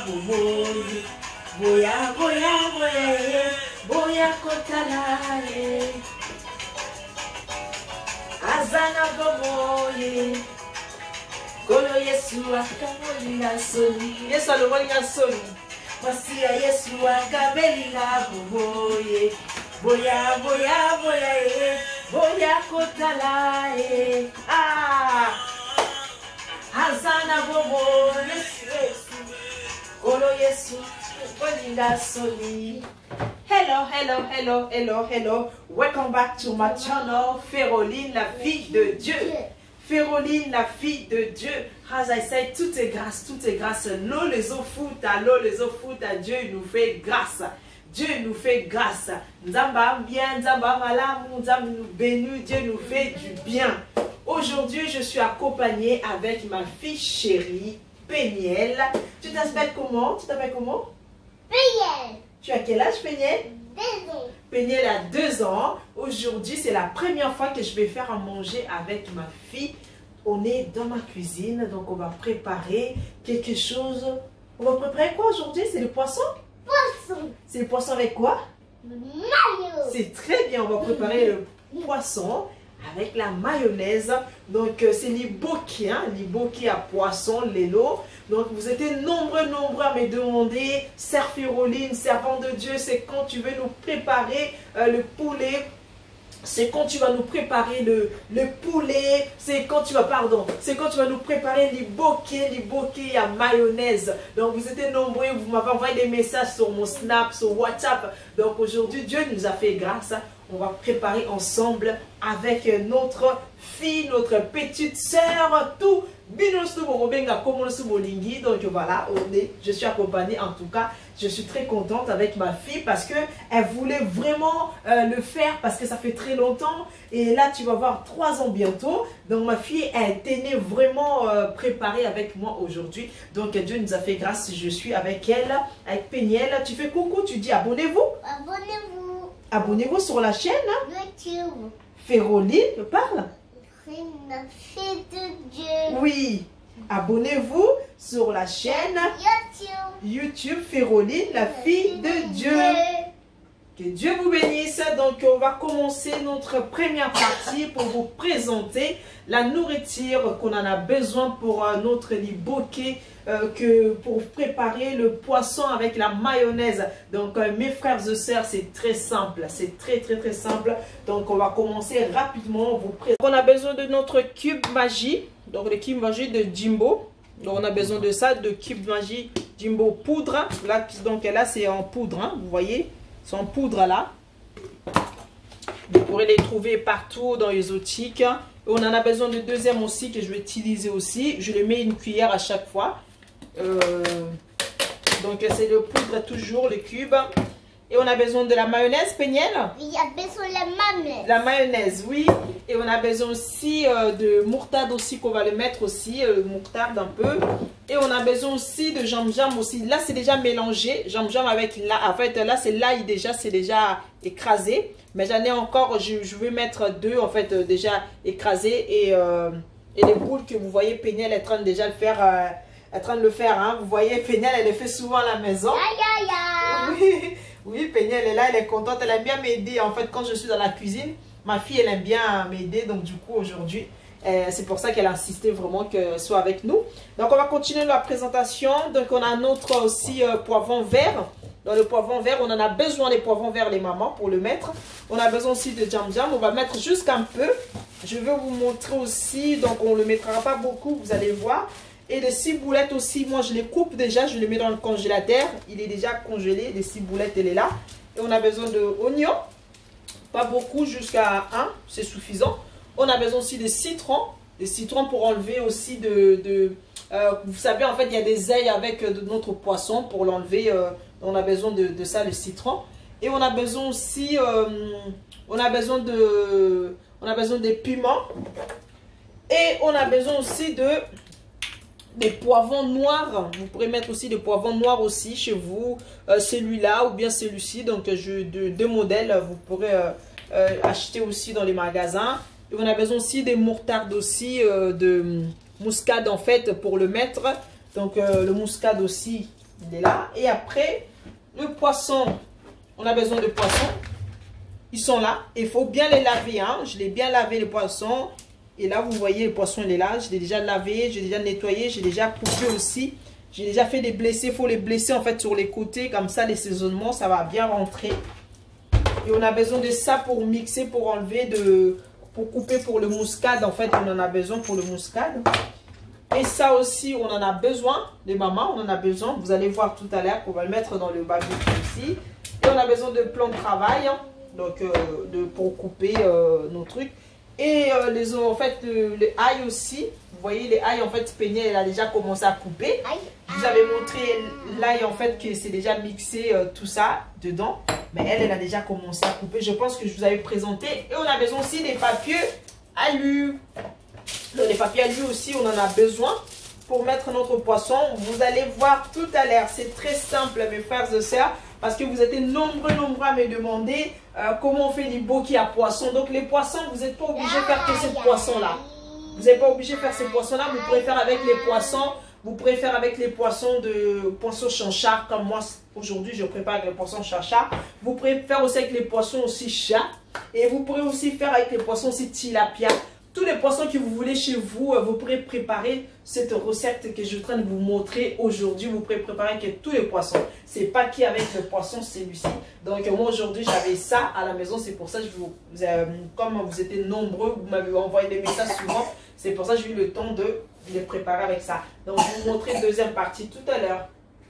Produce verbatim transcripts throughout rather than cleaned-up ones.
boboye. Boya, boya, boya, boya kotalae. Azana boboye. Kolo Yesu akabelinga soni. Yesu alobolinga soni. Masia Yesu akabelinga boboye. Boya, boya, boya, eh. Boya kotala, eh. Ah. Hazana bobo, Yesu. Kolo Yesu akabelinga soni. Hello, hello, hello, hello, hello. Welcome back to my channel, Féroline, la fille de Dieu. Féroline, la fille de Dieu. As I said, tout est grâce, tout est grâce. L'eau les eaux foot, à l'eau les eaux foot, à Dieu il nous fait grâce. Dieu nous fait grâce. Nzamba bien, Nzamba malamu, Nzamba nous bénit, Dieu nous fait du bien. Aujourd'hui, je suis accompagnée avec ma fille chérie, Péniel. Tu t'appelles comment? Tu t'appelles comment? Péniel. Tu as quel âge, Péniel? Deux ans. Péniel a deux ans. Aujourd'hui, c'est la première fois que je vais faire à manger avec ma fille. On est dans ma cuisine, donc on va préparer quelque chose. On va préparer quoi aujourd'hui? C'est le poisson? Poisson. C'est le poisson avec quoi? Mayo. C'est très bien, on va préparer le poisson avec la mayonnaise. Donc euh, c'est l'iboki, hein, l'iboki à poisson, l'élo. Donc vous êtes nombreux, nombreux à me demander, Sœur Féroline, servante de Dieu, c'est quand tu veux nous préparer euh, le poulet. C'est quand tu vas nous préparer le, le poulet, c'est quand tu vas, pardon, c'est quand tu vas nous préparer l'iboki, l'iboki à mayonnaise. Donc vous êtes nombreux, vous m'avez envoyé des messages sur mon Snap, sur WhatsApp. Donc aujourd'hui, Dieu nous a fait grâce. On va préparer ensemble avec notre fille, notre petite sœur, tout. Donc voilà, on est, je suis accompagnée en tout cas. Je suis très contente avec ma fille parce que elle voulait vraiment euh, le faire parce que ça fait très longtemps. Et là, tu vas voir trois ans bientôt. Donc ma fille, elle était vraiment euh, préparée avec moi aujourd'hui. Donc Dieu nous a fait grâce. Je suis avec elle, avec Péniel. Tu fais coucou, tu dis abonnez-vous. Abonnez-vous. Abonnez-vous sur la chaîne. YouTube. Féroline, parle. La fille de Dieu. Oui. Abonnez-vous sur la chaîne YouTube. YouTube Féroline, la fille de Dieu. Que Dieu vous bénisse. Donc, on va commencer notre première partie pour vous présenter la nourriture qu'on en a besoin pour euh, notre liboké, euh, que pour préparer le poisson avec la mayonnaise. Donc, euh, mes frères et sœurs, c'est très simple. C'est très, très, très simple. Donc, on va commencer rapidement. Vous présenter. On a besoin de notre cube magie. Donc, le cube magie de Jimbo. Donc, on a besoin de ça, de cube magie Jimbo poudre. Là, donc, là, c'est en poudre, hein, vous voyez. C'est en poudre là. Vous pourrez les trouver partout dans les boutiques. On en a besoin de deuxième aussi que je vais utiliser aussi. Je le mets une cuillère à chaque fois. Euh, donc c'est le poudre toujours, le cube. Et on a besoin de la mayonnaise, Péniel. Il y a besoin de la mayonnaise. La mayonnaise, oui. Et on a besoin aussi euh, de moutarde aussi qu'on va le mettre aussi, euh, moutarde un peu. Et on a besoin aussi de jam-jam aussi. Là, c'est déjà mélangé. Jam-jam avec là. En fait, là, c'est l'ail déjà, c'est déjà écrasé. Mais j'en ai encore, je, je vais mettre deux, en fait, euh, déjà écrasés. Et, euh, et les boules que vous voyez, Péniel est en train de déjà le faire. Euh, est en train de le faire, hein. Vous voyez, Péniel, elle le fait souvent à la maison. Aïe, aïe, aïe. Oui, oui, Péniel est là, elle est contente. Elle aime bien m'aider. En fait, quand je suis dans la cuisine, ma fille, elle aime bien m'aider. Donc, du coup, aujourd'hui, euh, c'est pour ça qu'elle a insisté vraiment qu'elle soit avec nous. Donc, on va continuer la présentation. Donc, on a notre aussi euh, poivron vert. Dans le poivron vert, on en a besoin des poivrons verts, les mamans, pour le mettre. On a besoin aussi de jam jam. On va mettre jusqu'un peu. Je vais vous montrer aussi. Donc, on ne le mettra pas beaucoup, vous allez voir. Et les ciboulettes aussi, moi je les coupe déjà, je les mets dans le congélateur. Il est déjà congelé, les ciboulettes, elle est là. Et on a besoin d'oignons, pas beaucoup, jusqu'à un, c'est suffisant. On a besoin aussi de citron, des citrons pour enlever aussi de... de euh, vous savez, en fait, il y a des ailes avec de notre poisson pour l'enlever. Euh, on a besoin de, de ça, le citron. Et on a besoin aussi, euh, on a besoin de... On a besoin de piments. Et on a besoin aussi de... des poivrons noirs. Vous pourrez mettre aussi des poivrons noirs aussi chez vous, euh, celui-là ou bien celui-ci. Donc je, de, deux modèles vous pourrez euh, euh, acheter aussi dans les magasins. Et on a besoin aussi des moutardes aussi, euh, de muscade en fait pour le mettre. Donc euh, le muscade aussi Il est là. Et après, le poisson, on a besoin de poissons. Ils sont là. Il faut bien les laver. Hein. Je l'ai bien lavé, les poissons. Et là, vous voyez, le poisson, il est là. Je l'ai déjà lavé, j'ai déjà nettoyé, j'ai déjà coupé aussi. J'ai déjà fait des blessés. Il faut les blesser, en fait, sur les côtés. Comme ça, les saisonnements, ça va bien rentrer. Et on a besoin de ça pour mixer, pour enlever, de, pour couper pour le muscade. En fait, on en a besoin pour le muscade. Et ça aussi, on en a besoin. Les mamans, on en a besoin. Vous allez voir tout à l'heure qu'on va le mettre dans le barbecue ici. Et on a besoin de plan de travail. Hein, donc, euh, de, pour couper euh, nos trucs. Et euh, les, en fait, euh, les ail aussi. Vous voyez, les ail, en fait, Peña, elle a déjà commencé à couper. Je vous avais montré l'ail, en fait, que c'est déjà mixé euh, tout ça dedans. Mais elle, elle a déjà commencé à couper. Je pense que je vous avais présenté. Et on a besoin aussi des papiers alu. Donc, les papiers alu aussi, on en a besoin pour mettre notre poisson. Vous allez voir tout à l'heure. C'est très simple, mes frères et sœurs. Parce que vous êtes nombreux, nombreux à me demander euh, comment on fait les bokeh à poisson. Donc, les poissons, vous n'êtes pas obligé de faire que ces poissons-là. Vous n'êtes pas obligé de faire ces poissons-là. Vous pouvez faire avec les poissons. Vous pouvez faire avec les poissons de poissons chanchard. Comme moi, aujourd'hui, je prépare avec les poissons chanchard. Vous pouvez faire aussi avec les poissons aussi chat. Et vous pourrez aussi faire avec les poissons aussi tilapia. Tous les poissons que vous voulez chez vous, vous pourrez préparer cette recette que je suis en train de vous montrer aujourd'hui. Vous pourrez préparer avec tous les poissons. C'est pas qui avec le poisson, c'est celui-ci. Donc moi aujourd'hui, j'avais ça à la maison. C'est pour ça que je vous, euh, comme vous étiez nombreux, vous m'avez envoyé des messages souvent. C'est pour ça que j'ai eu le temps de les préparer avec ça. Donc je vais vous montrer la deuxième partie tout à l'heure.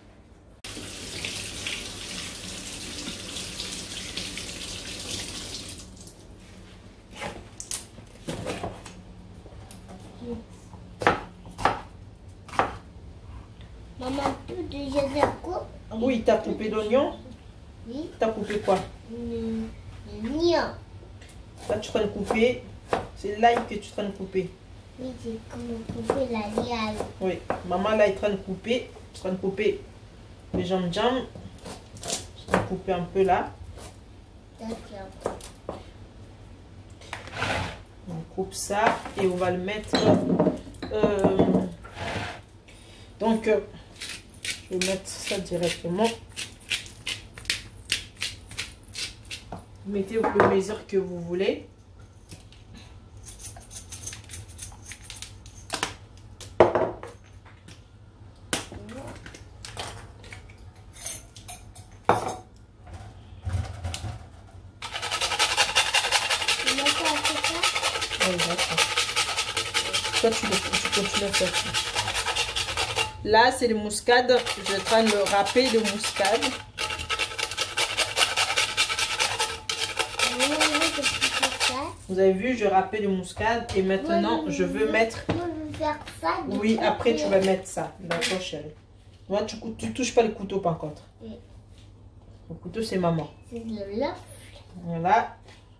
Maman, tout déjà la coupe. Oui, tu as coupé l'oignon. Oui. Tu as coupé quoi? L'oignon. Là, tu es en train de couper. C'est l'ail que tu es en train de couper. Oui, c'est comme couper la liale. Oui, maman là est en train de couper. Je suis en train de couper les jambes jambes. Je suis en train de couper un peu là. D'accord. On coupe ça et on va le mettre. Euh, donc, euh, je vais mettre ça directement. Vous mettez au peu mesure que vous voulez. Toi, tu, tu continues à faire ça. Là, c'est le muscade. Je suis en train de râper le muscade. Vous avez vu, je râpais le muscade. Et maintenant, je veux mettre... Faire ça, oui, après, tu vas mettre ça. D'accord, chérie. Moi, tu ne touches pas le couteau, par contre. Oui. Le couteau, c'est maman. C'est le l'œuf. Voilà.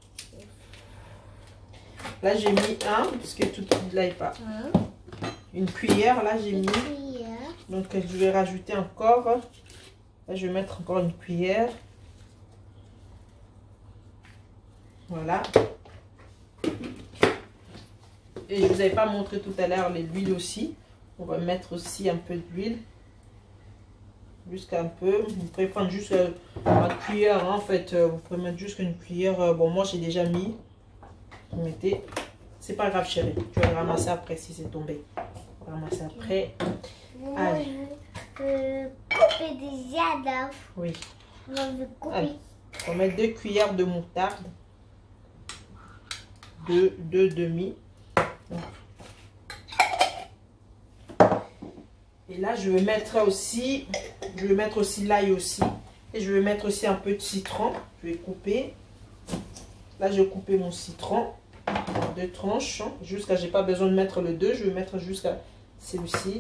Là, j'ai mis un, parce que tout là est pas. Un. Une cuillère, là, j'ai mis. Cuillère. Donc, je vais rajouter encore. Là, je vais mettre encore une cuillère. Voilà. Et je vous avais pas montré tout à l'heure l'huile aussi. On va mettre aussi un peu d'huile. Jusqu'à un peu. Vous pouvez prendre juste euh, une cuillère, hein, en fait. Vous pouvez mettre juste une cuillère. Euh, bon, moi, j'ai déjà mis. Vous mettez. C'est pas grave, chérie. Tu vas le ramasser après si c'est tombé. On va ramasser après. Moi, je peux couper déjà là. Oui. On va couper. Allez. On va mettre deux cuillères de moutarde. Deux, deux demi. Et là, je vais mettre aussi, je vais mettre aussi l'ail aussi. Et je vais mettre aussi un peu de citron. Je vais couper. Là, je vais couper mon citron en deux tranches. Jusqu'à, j'ai pas besoin de mettre le deux. Je vais mettre jusqu'à celui-ci.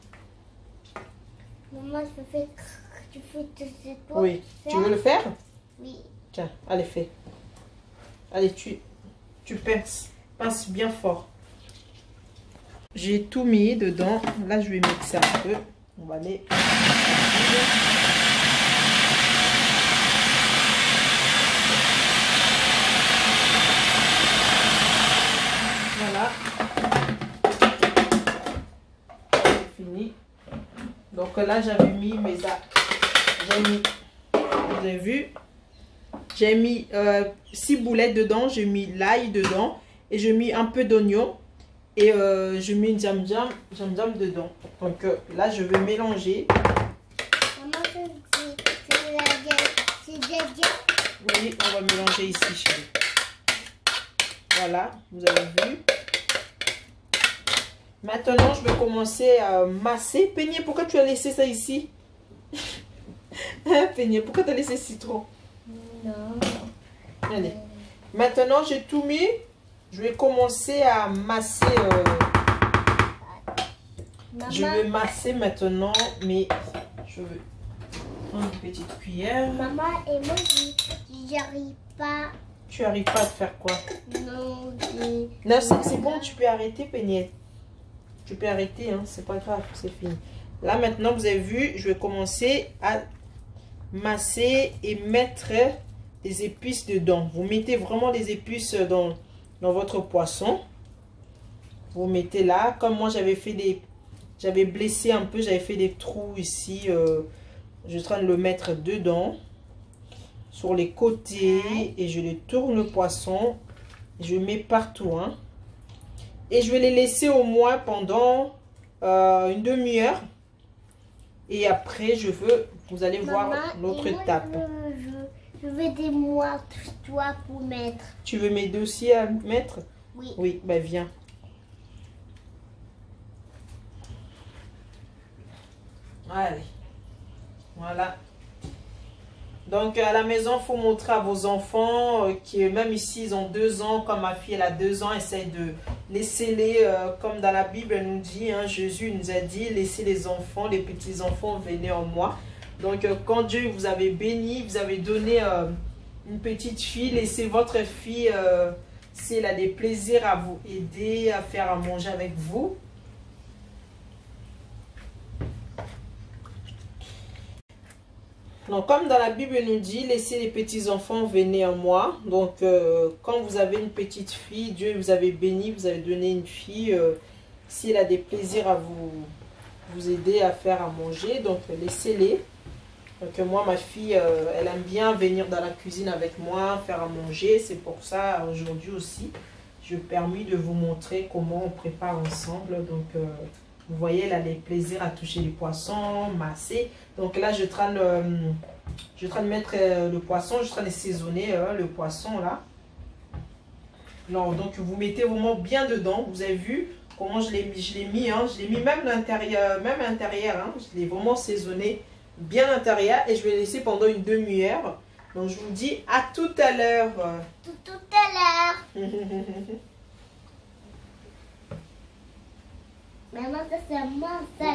Maman, je fais, tu fais tout ce que Oui. Tu veux le faire? Oui. Tiens, allez, fais. Allez, tu, tu pinces. Pince bien fort. J'ai tout mis dedans. Là, je vais mixer un peu. On va aller. Voilà. C'est fini. Donc là, là, j'avais mis mes... J'ai mis... Vous avez vu? J'ai mis euh, six boulettes dedans. J'ai mis l'ail dedans. Et j'ai mis un peu d'oignon. Et euh, je mets jam jam, jam jam dedans. Donc euh, là, je vais mélanger. Oui, on va mélanger ici, chérie. Voilà, vous avez vu. Maintenant, je vais commencer à masser. Peigné, pourquoi tu as laissé ça ici? Hein, Peigné, pourquoi tu as laissé citron? Non. Allez. Maintenant, j'ai tout mis. Je vais commencer à masser. Euh... Je vais masser maintenant, mais je vais prendre une petite cuillère. Maman, et moi, j'y arrive pas. Tu arrives pas à faire quoi? Non, non c'est bon, tu peux arrêter, Peignette. Tu peux arrêter, hein, c'est pas grave, c'est fini. Là, maintenant, vous avez vu, je vais commencer à masser et mettre des épices dedans. Vous mettez vraiment les épices dans, dans votre poisson. Vous mettez là, comme moi, j'avais fait des... J'avais blessé un peu, j'avais fait des trous ici. Euh, je suis en train de le mettre dedans. Sur les côtés. Et je les tourne le poisson. Je mets partout. Hein. Et je vais les laisser au moins pendant euh, une demi-heure. Et après, je veux... Vous allez Maman, voir l'autre étape. Je, je, je veux des mois, toi, pour mettre. Tu veux m'aider aussi à mettre? Oui. Oui, ben viens. Allez, voilà. Donc à la maison, il faut montrer à vos enfants euh, qui même ici, ils ont deux ans, comme ma fille, elle a deux ans, essaye de laisser-les, euh, comme dans la Bible, elle nous dit, hein, Jésus nous a dit, laissez les enfants, les petits-enfants, venez en moi. Donc euh, quand Dieu vous avait béni, vous avez donné euh, une petite fille, laissez votre fille, euh, si elle a des plaisirs à vous aider, à faire à manger avec vous. Donc, comme dans la Bible nous dit, laissez les petits-enfants venir en moi. Donc, euh, quand vous avez une petite fille, Dieu vous avait béni, vous avez donné une fille. Euh, si elle a des plaisirs à vous, vous aider à faire à manger, donc laissez-les. Donc, moi, ma fille, euh, elle aime bien venir dans la cuisine avec moi, faire à manger. C'est pour ça, aujourd'hui aussi, je me permis de vous montrer comment on prépare ensemble. Donc, euh, vous voyez, elle a les plaisirs à toucher les poissons, masser. Donc là, je suis en train de, euh, je suis en train de mettre euh, le poisson, je suis en train de saisonner euh, le poisson là. Alors, donc, vous mettez vraiment bien dedans. Vous avez vu comment je l'ai mis, je l'ai mis, hein, je l'ai mis même l'intérieur, même l'intérieur, hein, je l'ai vraiment saisonné bien à l'intérieur et je vais laisser pendant une demi-heure. Donc, je vous dis à tout à l'heure. Tout, tout à l'heure. Maman, ça c'est moi, ça.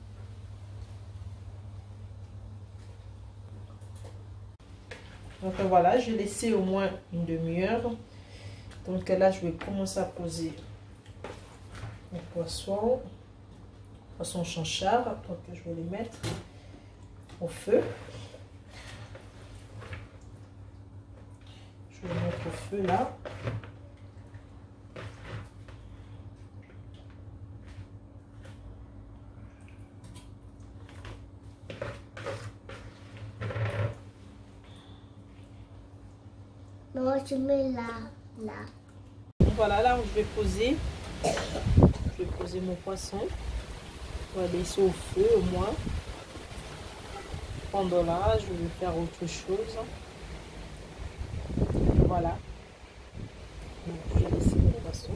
Donc voilà, je vais laisser au moins une demi-heure. Donc là, je vais commencer à poser mon poisson. Poisson chanchard. Donc je vais les mettre au feu. Je vais les mettre au feu là. Non, je mets là, là. Voilà, là où je vais poser, je vais poser mon poisson. Je vais laisser au feu au moins. Pendant là, je vais faire autre chose. Voilà. Donc, je vais laisser mon poisson.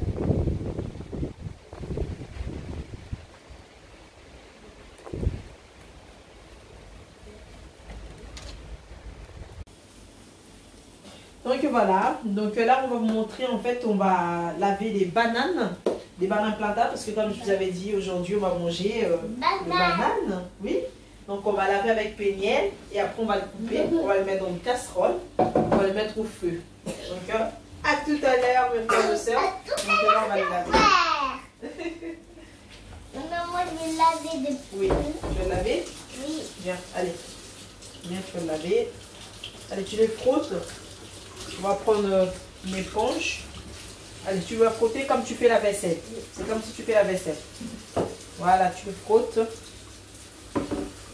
Donc voilà, donc là on va vous montrer, en fait on va laver des bananes, des bananes plantables, parce que comme je vous avais dit, aujourd'hui on va manger euh, des bananes, oui. Donc on va laver avec peignel et après on va les couper, on va les mettre dans une casserole, on va les mettre au feu. Donc euh, à tout à l'heure mes frères et sœurs, donc là on va les laver. Maman, moi je vais laver depuis. Oui, tu vas laver? Oui. Viens, allez, viens tu vas laver. Allez, tu les frottes. On va prendre une éponge. Allez, tu vas frotter comme tu fais la vaisselle. C'est comme si tu fais la vaisselle. Voilà, tu le frottes.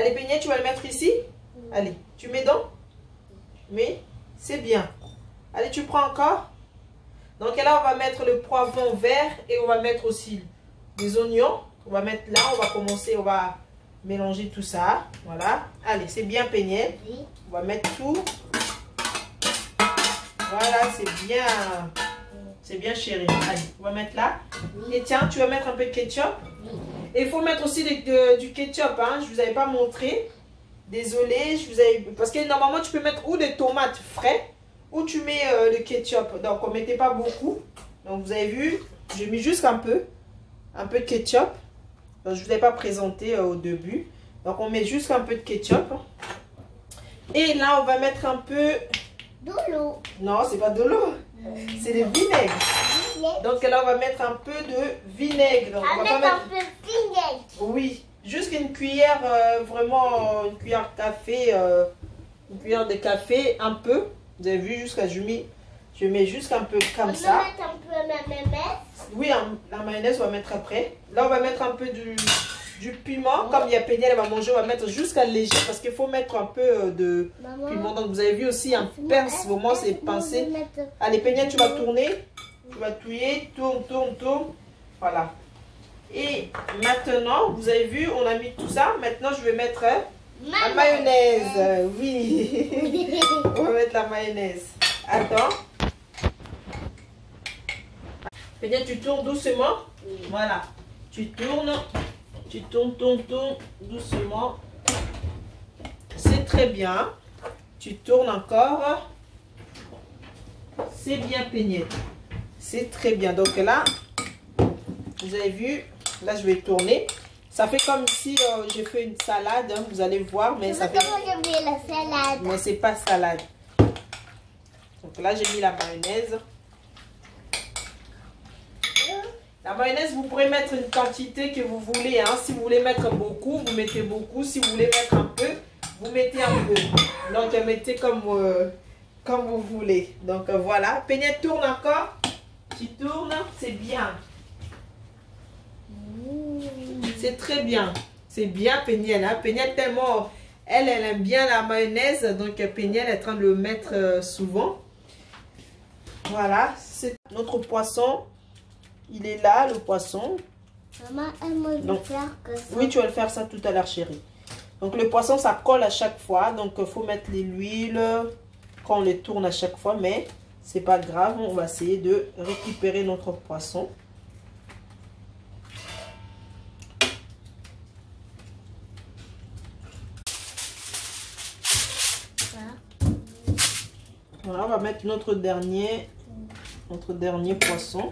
Allez, Péniel, tu vas le mettre ici. Allez, tu mets donc. Mais c'est bien. Allez, tu prends encore. Donc là, on va mettre le poivron vert et on va mettre aussi des oignons. On va mettre là, on va commencer, on va mélanger tout ça. Voilà. Allez, c'est bien, Péniel. On va mettre tout. Voilà, c'est bien. C'est bien, chérie. Allez, on va mettre là. Et tiens, tu vas mettre un peu de ketchup. Et il faut mettre aussi de, de, du ketchup. Hein. Je ne vous avais pas montré. Désolée. Je vous avais... Parce que normalement, tu peux mettre ou des tomates frais ou tu mets euh, le ketchup. Donc, on ne mettait pas beaucoup. Donc, vous avez vu, j'ai mis juste un peu. Un peu de ketchup. Donc, je ne vous avais pas présenté euh, au début. Donc, on met juste un peu de ketchup. Et là, on va mettre un peu... De l'eau. Non, c'est pas de l'eau. C'est le vinaigre. Donc là, on va mettre un peu de vinaigre. Donc, on va pas mettre... un peu de vinaigre. Oui, juste une cuillère, euh, vraiment une cuillère de café, euh, une cuillère de café, un peu. Vous avez vu, jusqu'à je mets, je mets juste un peu comme on ça. On va mettre un peu la mayonnaise. Oui, la mayonnaise, on va mettre après. Là, on va mettre un peu du, du piment. Comme il y a Péniel, elle va manger, on va mettre jusqu'à léger parce qu'il faut mettre un peu de Maman, piment. Donc, vous avez vu aussi un pince, vraiment, c'est pincé. Mettre... Allez, Péniel, tu vas tourner. Tu vas touiller, tourne, tourne, tourne. Voilà. Et maintenant, vous avez vu, on a mis tout ça. Maintenant, je vais mettre la mayonnaise. Oui. On va mettre la mayonnaise. Attends. Péniel, tu tournes doucement. Voilà. Tu tournes. Tu tournes, tournes, tournes doucement. C'est très bien. Tu tournes encore. C'est bien, Péniel. C'est très bien. Donc là, vous avez vu, là je vais tourner. Ça fait comme si euh, j'ai fait une salade, hein, vous allez voir, mais ça fait... Comment j'ai mis la salade? Mais c'est pas salade. Donc là, j'ai mis la mayonnaise. La mayonnaise, vous pourrez mettre une quantité que vous voulez. Hein. Si vous voulez mettre beaucoup, vous mettez beaucoup. Si vous voulez mettre un peu, vous mettez un peu. Donc, mettez comme, euh, comme vous voulez. Donc, euh, voilà. Péniel, tourne encore. Tu tournes, c'est bien. C'est très bien. C'est bien, Péniel. Hein. Péniel, tellement, elle, elle aime bien la mayonnaise. Donc, Péniel est en train de le mettre euh, souvent. Voilà. C'est notre poisson. Il est là, le poisson. Maman, elle m'a dit faire que ça. Oui, tu vas le faire ça tout à l'heure, chérie. Donc, le poisson, ça colle à chaque fois. Donc, il faut mettre l'huile quand on les tourne à chaque fois. Mais c'est pas grave. On va essayer de récupérer notre poisson. Voilà, on va mettre notre dernier, notre dernier poisson.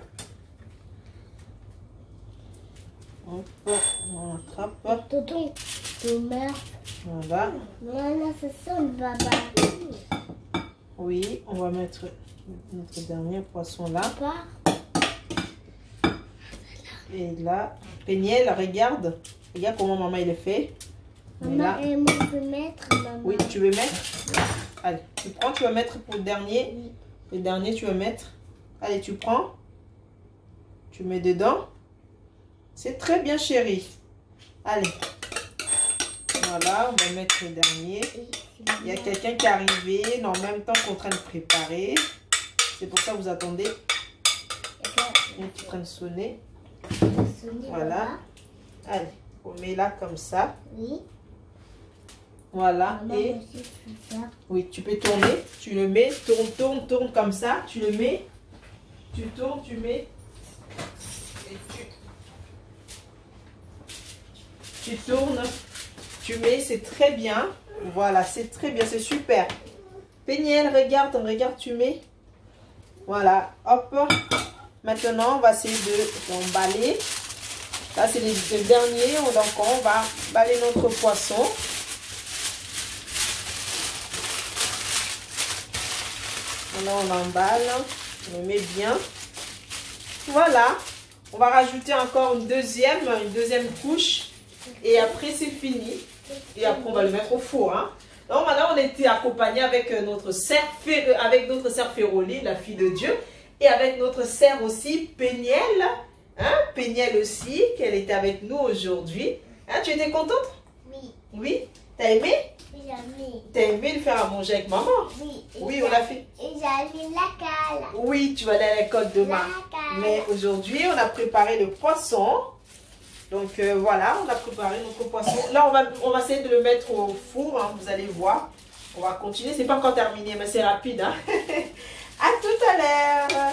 Hop, on attrape. Tonton, tu meurs. Voilà. Voilà, c'est ça le baba. Oui, on va mettre notre dernier poisson là. Et là, Péniel, regarde. Regarde comment maman il est fait. Maman, et moi je vais mettre, maman. Oui, tu veux mettre? Allez, tu prends, tu vas mettre pour le dernier. Oui. Le dernier, tu vas mettre. Allez, tu prends. Tu mets dedans. C'est très bien, chérie. Allez. Voilà, on va mettre le dernier. Il y a quelqu'un qui est arrivé. En même temps qu'on est en train de préparer. C'est pour ça que vous attendez. Il est en train de sonner. Voilà. Allez, on met là comme ça. Oui. Voilà. Et oui, tu peux tourner. Tu le mets. Tourne, tourne, tourne comme ça. Tu le mets. Tu tournes, tu mets. Et tu... Tu tournes, tu mets, c'est très bien. Voilà, c'est très bien, c'est super. Péniel, regarde, regarde, tu mets. Voilà, hop. Maintenant, on va essayer de l'emballer. Là, c'est le dernier. Donc, on va emballer notre poisson. Maintenant, on l'emballe. On le met bien. Voilà. On va rajouter encore une deuxième, une deuxième couche. Et après, c'est fini. Et après, on va le mettre au four. Hein. Donc, maintenant, on était accompagné avec notre sœur, avec notre sœur Férolie, la fille de Dieu. Et avec notre sœur aussi, Péniel. Hein? Péniel aussi, qu'elle était avec nous aujourd'hui. Hein, tu étais contente? Oui. Oui? T'as aimé? Jamais. T'as aimé le faire à manger avec maman? Oui. Oui, on l'a fait. Et j'allume la cale. Oui, tu vas aller à l'école demain. La cale. Mais aujourd'hui, on a préparé le poisson. Donc euh, voilà, on a préparé notre poisson. Là, on va, on va essayer de le mettre au four, hein, vous allez voir. On va continuer. C'est pas encore terminé, mais c'est rapide. Hein. À tout à l'heure.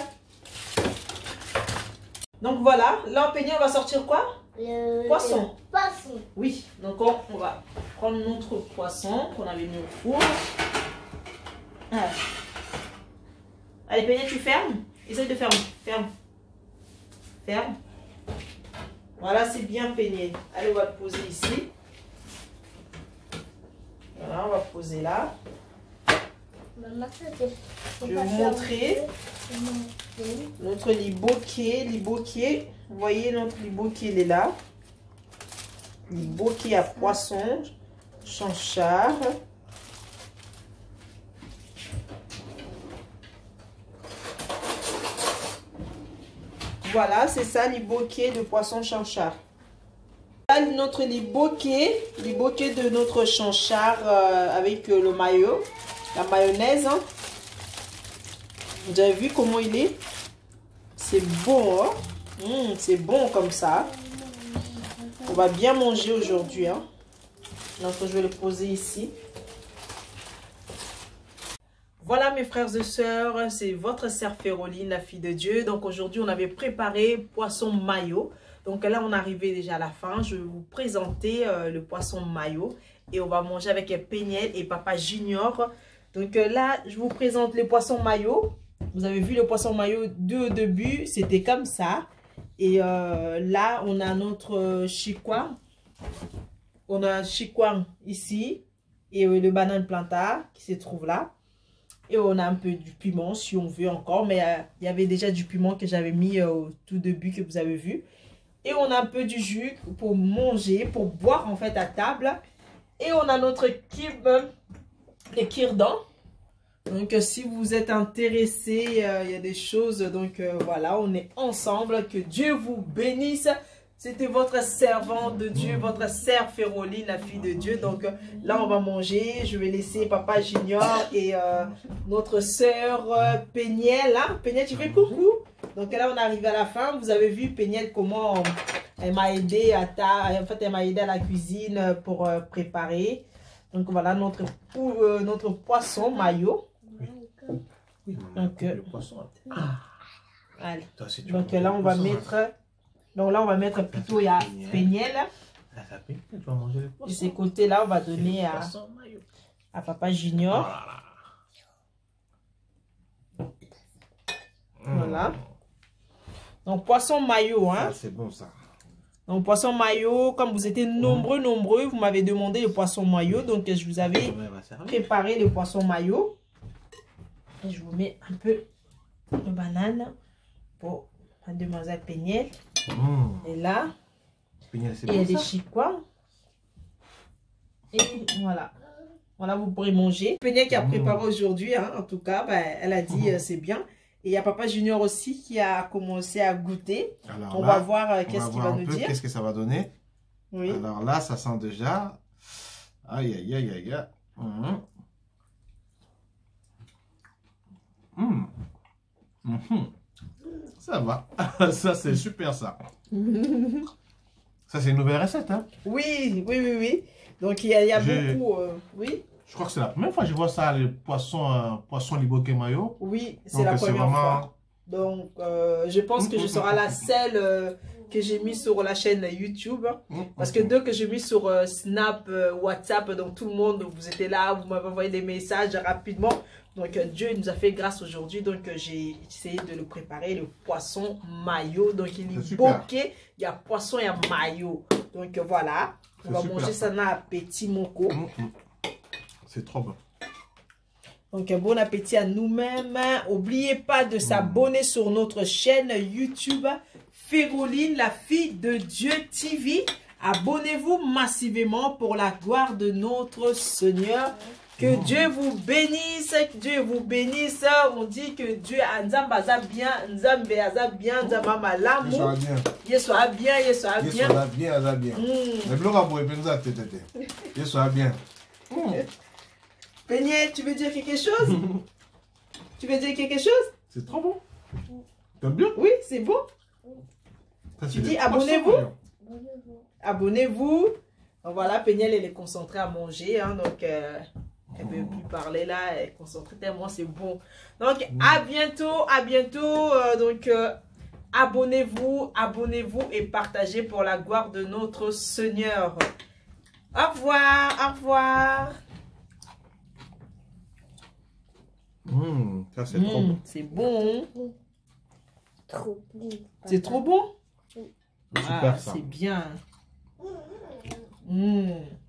Donc voilà, là en peigné, on va sortir quoi? Le Poisson. le poisson. Oui, donc on, on va prendre notre poisson qu'on avait mis au four. Ah. Allez, peigné, tu fermes. Essaye de fermer. Ferme. Ferme. Voilà, c'est bien peigné. Allez, on va le poser ici. Voilà, on va poser là. Maman, ça, c'est- Je vais vous montrer notre liboquet. Liboquet, vous voyez, notre liboquet, il est là. Liboquet à poisson, chanchard. Voilà, c'est ça, liboquet de poisson chanchard. Là, notre liboquet, liboquet de notre chanchard euh, avec euh, le mayo, la mayonnaise. Hein. Vous avez vu comment il est? C'est bon, hein? Mmh, c'est bon comme ça. On va bien manger aujourd'hui. Hein? Donc, je vais le poser ici. Voilà mes frères et sœurs, c'est votre sœur Féroline, la fille de Dieu. Donc aujourd'hui, on avait préparé poisson mayo. Donc là, on est arrivé déjà à la fin. Je vais vous présenter euh, le poisson mayo. Et on va manger avec Péniel et Papa Junior. Donc euh, là, je vous présente le poisson mayo. Vous avez vu le poisson mayo de, au début, c'était comme ça. Et euh, là, on a notre chikwang. On a un chikwang ici. Et euh, le banane plantain qui se trouve là. Et on a un peu du piment si on veut encore. Mais euh, il y avait déjà du piment que j'avais mis euh, au tout début que vous avez vu. Et on a un peu du jus pour manger, pour boire en fait à table. Et on a notre kib, les kirdan. Donc euh, si vous êtes intéressé, euh, il y a des choses. Donc euh, voilà, on est ensemble. Que Dieu vous bénisse. C'était votre servante de Dieu, votre sœur Féroline, la fille de Dieu. Donc là, on va manger. Je vais laisser Papa Junior et euh, notre sœur euh, Péniel. Hein? Péniel, tu fais coucou. Donc là, on arrive à la fin. Vous avez vu Péniel comment elle m'a aidé à ta... En fait, elle m'a aidé à la cuisine pour euh, préparer. Donc voilà notre, pour, euh, notre poisson mayo. Oui, donc, le poisson. Ah. Allez. Toi, si tu Donc veux là, manger on le va poisson, mettre... Donc là, on va mettre plutôt, il y a Péniel. Là, ça fait, tu vas manger le De poisson. ces côtés-là, on va donner à, Poisson mayo. à Papa Junior. Oh là là. Voilà. Mmh. Donc, poisson mayo. Hein? Ça, c'est bon, ça. Donc, poisson mayo, comme vous étiez nombreux, nombreux, vous m'avez demandé le poisson mayo. Donc, je vous avais préparé le poisson mayo. Et je vous mets un peu de banane pour Mademoiselle Péniel. Mmh. Et là, Péniel, c'est il y a bon, des ça. chikwang. Et voilà. Voilà, vous pourrez manger. Péniel qui a préparé aujourd'hui, hein, en tout cas, ben, elle a dit euh, c'est bien. Et il y a Papa Junior aussi qui a commencé à goûter. Alors on là, va voir euh, qu'est-ce qu'il va nous dire. Qu'est-ce que ça va donner? Oui. Alors là, ça sent déjà. Aïe, aïe, aïe, aïe, aïe. Mmh. Mmh. Mmh. Ça va. Ça, c'est super, ça. Ça, c'est une nouvelle recette, hein? Oui, oui, oui, oui. Donc, il y a, il y a beaucoup... Euh, oui. Je crois que c'est la première fois que je vois ça, le poisson, euh, poisson liboquet mayo. Oui, c'est la première vraiment... fois. Donc, euh, je pense que je serai la seule euh, que j'ai mis sur la chaîne YouTube. Parce que deux que j'ai mis sur euh, Snap, euh, WhatsApp, donc tout le monde, vous étiez là, vous m'avez envoyé des messages rapidement. Donc, euh, Dieu nous a fait grâce aujourd'hui. Donc, euh, j'ai essayé de le préparer, le poisson mayo. Donc, il est bokeh, il y a poisson et il y a mayo. Donc, euh, voilà. On va super. Manger ça dans l'appétit, moko. Mmh, mmh. C'est trop bon. Donc, bon appétit à nous-mêmes. N'oubliez pas de s'abonner mmh. sur notre chaîne YouTube Féroline, la fille de Dieu T V. Abonnez-vous massivement pour la gloire de notre Seigneur Que Dieu vous bénisse, que Dieu vous bénisse. On dit que Dieu a Nzambaza bien, Nzambe aza bien, Nzamba malamu. Il soit bien. Il soit bien, il soit Il bien. soit bien, il soit bien. Le bloc a beau penser à tête. Il soit bien. Peigné, tu veux dire quelque chose? Tu veux dire quelque chose? C'est trop bon. T'aimes bien? Oui, c'est bon. Ça, Tu c'est dis des abonnez-vous. poissons, Abonnez-vous. Donc voilà, Péniel, elle est concentrée à manger. Hein, donc, euh, elle ne veut plus parler là. Elle est concentrée tellement c'est bon. Donc, à bientôt. À bientôt. Euh, donc, euh, abonnez-vous. Abonnez-vous et partagez pour la gloire de notre Seigneur. Au revoir. Au revoir. Mmh, ça, c'est Mmh, trop bon. c'est bon. Trop bon. C'est trop bon. Super Ah, ça. c'est bien. Mmh.